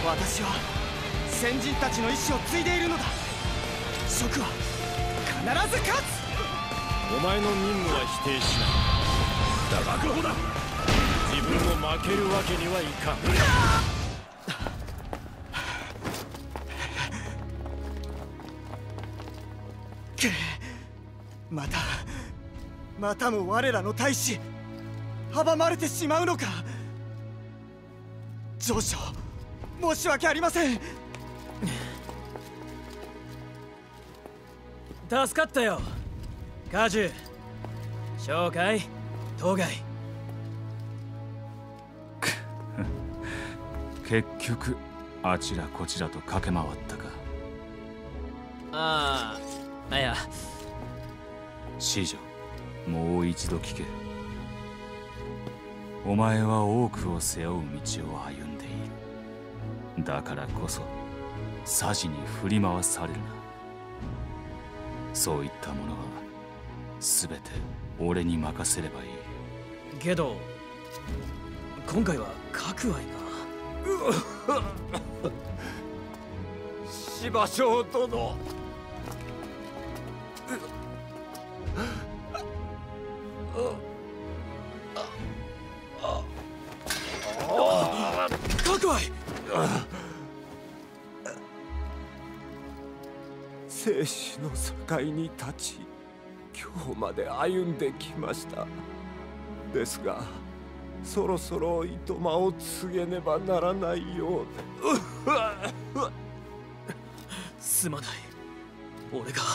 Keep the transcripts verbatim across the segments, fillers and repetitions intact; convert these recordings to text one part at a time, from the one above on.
私は先人たちの意志を継いでいるのだ。蜀は必ず勝つ。 お前の任務は否定しない。だが確保だ。自分を負けるわけにはいかん。 けまたまたも我らの大使阻まれてしまうのか。上将、申し訳ありません。 助かったよ。家中、紹介、当該。 結局あちらこちらと駆け回ったか。 ああ、いや。 子女、もう一度聞け。お前は多くを背負う道を歩んでいる。だからこそ匙に振り回されるな。そういったものは全て俺に任せればいい。 けど今回は各愛が。 柴将殿。 各愛。 生死の境に立ち今日まで歩んできました。ですがそろそろいとまを告げねばならないようで。 すまない。俺が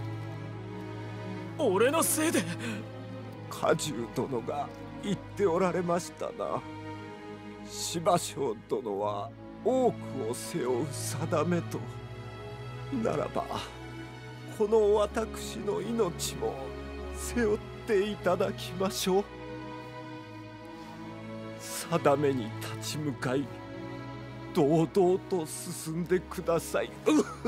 俺のせいで。 家中殿が言っておられましたな。柴将殿は多くを背負う定めと。ならばこの私の命も背負っていただきましょう。定めに立ち向かい堂々と進んでください。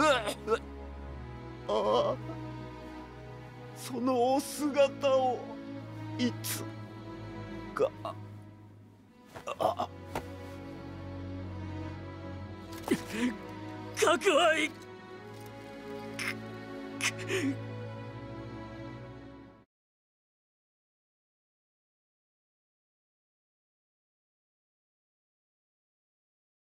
ああ、そのお姿をいつか。あ各愛。